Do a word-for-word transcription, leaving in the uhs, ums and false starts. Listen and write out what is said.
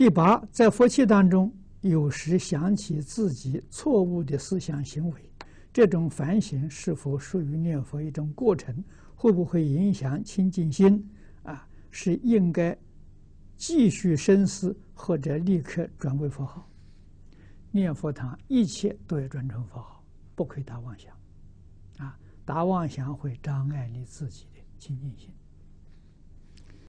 第八，在佛七当中，有时想起自己错误的思想行为，这种反省是否属于念佛一种过程？会不会影响清净心？啊，是应该继续深思，或者立刻转为佛号？念佛堂一切都要转成佛号，不可以打妄想。啊，打妄想会障碍你自己的清净心。